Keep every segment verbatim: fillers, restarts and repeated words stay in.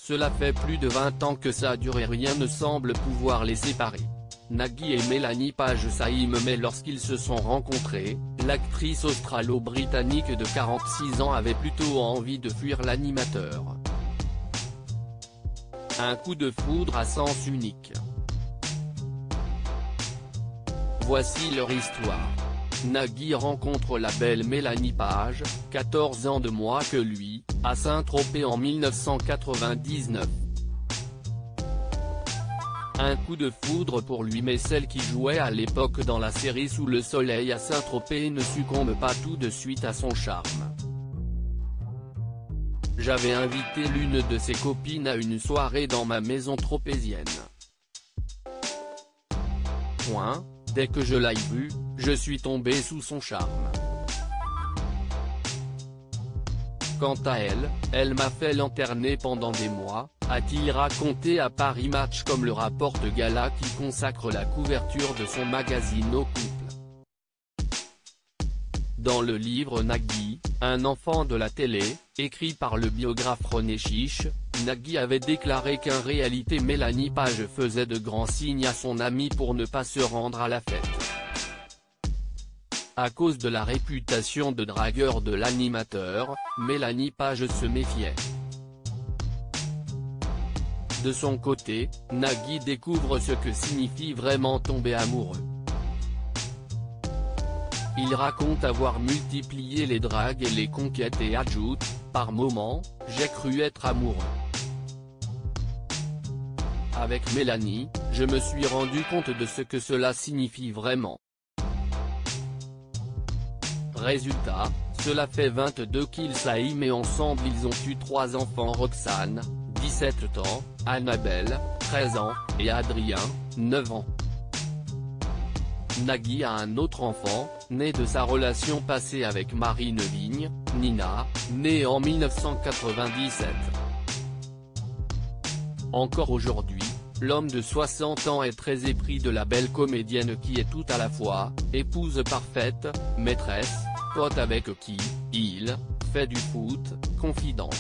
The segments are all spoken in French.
Cela fait plus de vingt ans que ça dure et rien ne semble pouvoir les séparer. Nagui et Mélanie Page s'aiment mais lorsqu'ils se sont rencontrés, l'actrice australo-britannique de quarante-six ans avait plutôt envie de fuir l'animateur. Un coup de foudre à sens unique. Voici leur histoire. Nagui rencontre la belle Mélanie Page, quatorze ans de moins que lui, à Saint-Tropez en mille neuf cent quatre-vingt-dix-neuf. Un coup de foudre pour lui mais celle qui jouait à l'époque dans la série Sous le soleil à Saint-Tropez ne succombe pas tout de suite à son charme. J'avais invité l'une de ses copines à une soirée dans ma maison tropézienne. Point, dès que je l'ai vue, je suis tombé sous son charme. Quant à elle, elle m'a fait lanterner pendant des mois, a-t-il raconté à Paris Match comme le rapporte Gala qui consacre la couverture de son magazine au couple. Dans le livre Nagui, un enfant de la télé, écrit par le biographe René Chiche, Nagui avait déclaré qu'en réalité Mélanie Page faisait de grands signes à son ami pour ne pas se rendre à la fête. À cause de la réputation de dragueur de l'animateur, Mélanie Page se méfiait. De son côté, Nagui découvre ce que signifie vraiment tomber amoureux. Il raconte avoir multiplié les dragues et les conquêtes et ajoute, par moments, j'ai cru être amoureux. Avec Mélanie, je me suis rendu compte de ce que cela signifie vraiment. Résultat, cela fait vingt-deux qu'ils s'aiment et ensemble ils ont eu trois enfants: Roxane, dix-sept ans, Annabelle, treize ans, et Adrien, neuf ans. Nagui a un autre enfant, né de sa relation passée avec Marine Vigne, Nina, née en mille neuf cent quatre-vingt-dix-sept. Encore aujourd'hui, l'homme de soixante ans est très épris de la belle comédienne qui est tout à la fois, épouse parfaite, maîtresse, pote avec qui, il, fait du foot, confidente.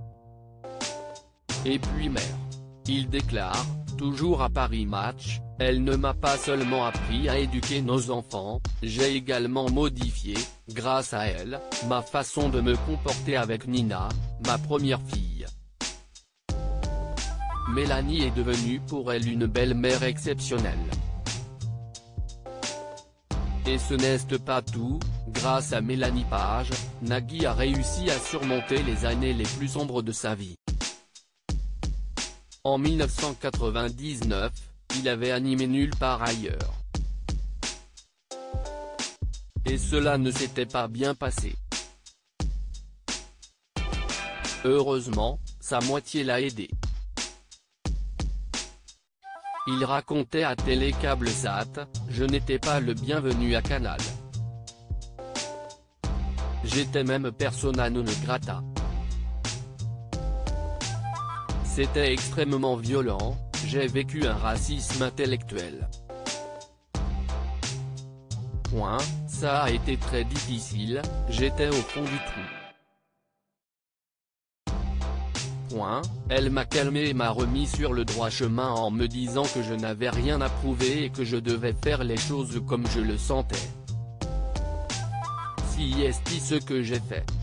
Et puis mère. Il déclare, toujours à Paris Match, elle ne m'a pas seulement appris à éduquer nos enfants, j'ai également modifié, grâce à elle, ma façon de me comporter avec Nina, ma première fille. Mélanie est devenue pour elle une belle-mère exceptionnelle. Et ce n'est pas tout, grâce à Mélanie Page, Nagui a réussi à surmonter les années les plus sombres de sa vie. En mille neuf cent quatre-vingt-dix-neuf, il avait animé Nulle part ailleurs. Et cela ne s'était pas bien passé. Heureusement, sa moitié l'a aidé. Il racontait à Télécable Sat, je n'étais pas le bienvenu à Canal. J'étais même persona non grata. C'était extrêmement violent, j'ai vécu un racisme intellectuel. Point, ça a été très difficile, j'étais au fond du trou. Point, elle m'a calmé et m'a remis sur le droit chemin en me disant que je n'avais rien à prouver et que je devais faire les choses comme je le sentais. Si est ce que j'ai fait.